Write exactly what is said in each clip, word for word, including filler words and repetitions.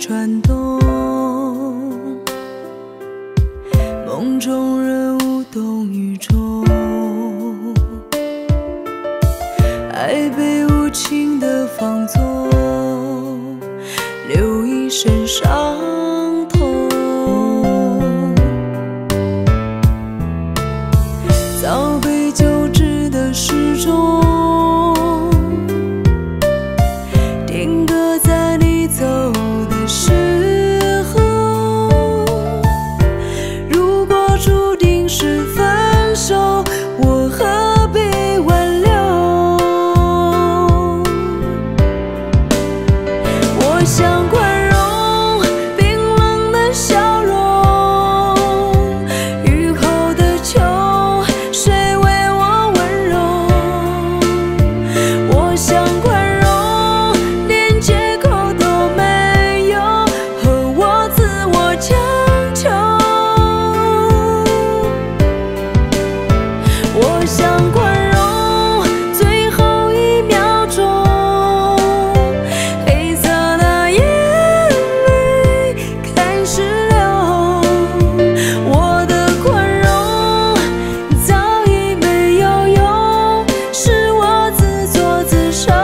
转动，梦中人无动于衷，爱被无情的放纵，留一身伤痛。早被旧知的时钟，定格在你走的时候。如果注定是分手，我何必挽留？我想宽容冰冷的笑容，雨后的秋，谁为我温柔？我想宽容，连借口都没有，和我自我强求。我想宽容，最后一秒钟，黑色的眼泪开始流。我的宽容早已没有用，是我自作自受。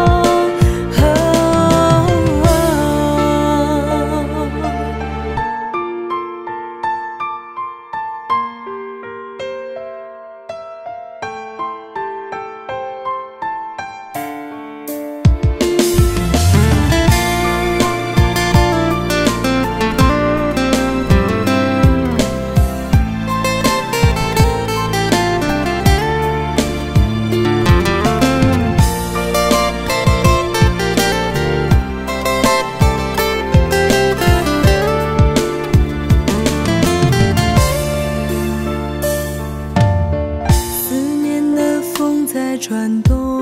思念的风在转动，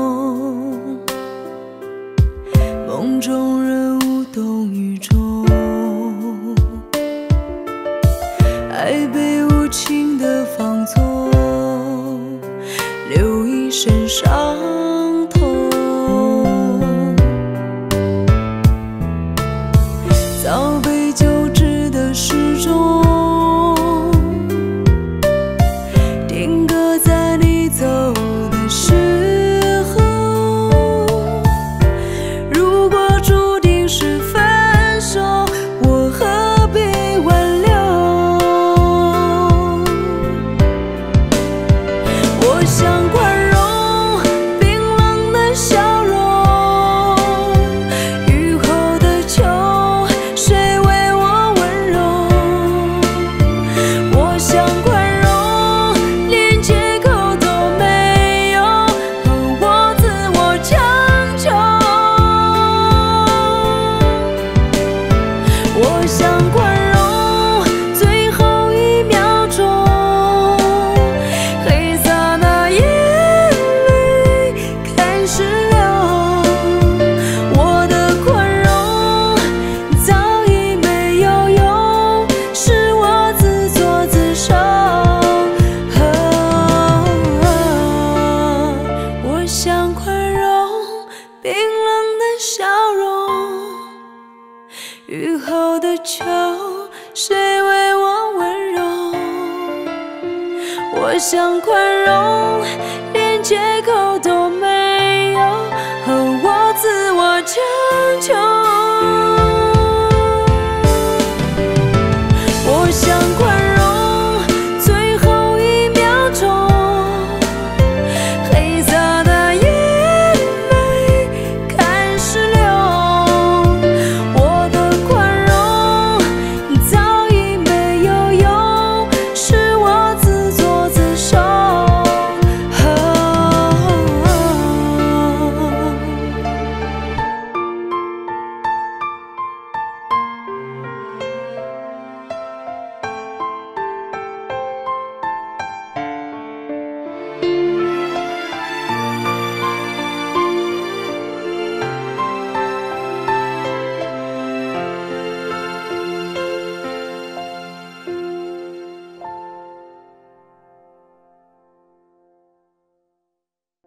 梦中人无动于衷，爱被无情的放纵，留一身伤痛。早被旧知的时钟，定格在你走的时候。如果注定是分手，我何必挽留？我想宽容冰冷的笑容，雨后的秋，谁为我温柔？我想宽容，连借口都没有，和我自我强求。我想宽容，最后一秒钟，黑色的眼泪开始流。我的宽容早已没有用，是我自作自受。我想宽容冰冷的笑容，雨后的秋，谁为我温柔？我想宽容，连借口都没有，和我自我强求。